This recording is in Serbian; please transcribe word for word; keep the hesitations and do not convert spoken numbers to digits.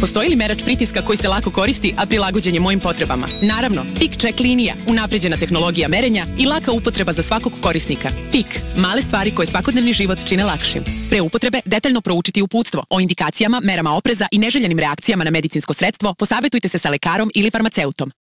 Postoji li merač pritiska koji se lako koristi, a prilagođen je mojim potrebama? Naravno, Pik Check linija, unapređena tehnologija merenja i laka upotreba za svakog korisnika. Pik, male stvari koje svakodnevni život čine lakšim. Pre upotrebe detaljno proučiti uputstvo o indikacijama, merama opreza i neželjenim reakcijama na medicinsko sredstvo, posavetujte se sa lekarom ili farmaceutom.